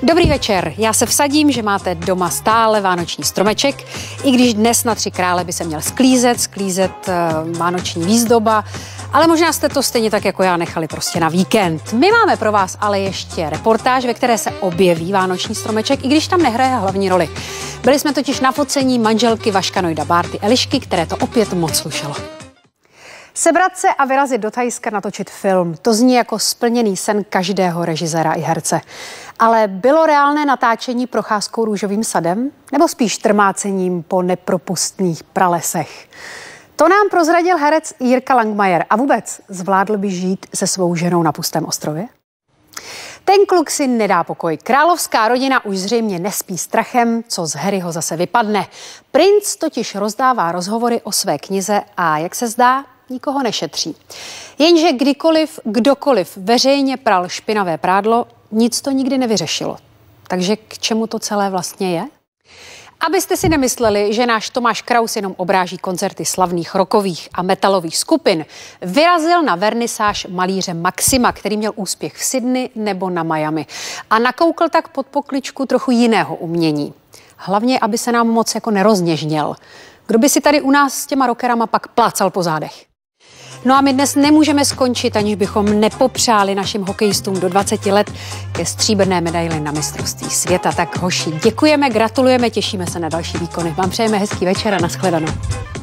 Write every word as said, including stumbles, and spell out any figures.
Dobrý večer, já se vsadím, že máte doma stále vánoční stromeček, i když dnes na Tři krále by se měl sklízet, sklízet uh, vánoční výzdoba, ale možná jste to stejně tak jako já nechali prostě na víkend. My máme pro vás ale ještě reportáž, ve které se objeví vánoční stromeček, i když tam nehraje hlavní roli. Byli jsme totiž na focení manželky Vaška Nojda Bárty Elišky, které to opět moc slušelo. Sebrat se a vyrazit do Thajska natočit film, to zní jako splněný sen každého režiséra i herce. Ale bylo reálné natáčení procházkou růžovým sadem? Nebo spíš trmácením po nepropustných pralesech? To nám prozradil herec Jirka Langmajer. A vůbec, zvládl by žít se svou ženou na pustém ostrově? Ten kluk si nedá pokoj. Královská rodina už zřejmě nespí strachem, co z Harryho zase vypadne. Princ totiž rozdává rozhovory o své knize a, jak se zdá, nikoho nešetří. Jenže kdykoliv, kdokoliv veřejně pral špinavé prádlo, nic to nikdy nevyřešilo. Takže k čemu to celé vlastně je? Abyste si nemysleli, že náš Tomáš Kraus jenom obráží koncerty slavných rockových a metalových skupin, vyrazil na vernisáž malíře Maxima, který měl úspěch v Sydney nebo na Miami. A nakoukl tak pod pokličku trochu jiného umění. Hlavně, aby se nám moc jako nerozněžněl. Kdo by si tady u nás s těma rockerama pak plácal po zádech? No a my dnes nemůžeme skončit, aniž bychom nepopřáli našim hokejistům do dvaceti let ke stříbrné medaili na mistrovství světa. Tak hoši, děkujeme, gratulujeme, těšíme se na další výkony. Vám přejeme hezký večer a nashledanou.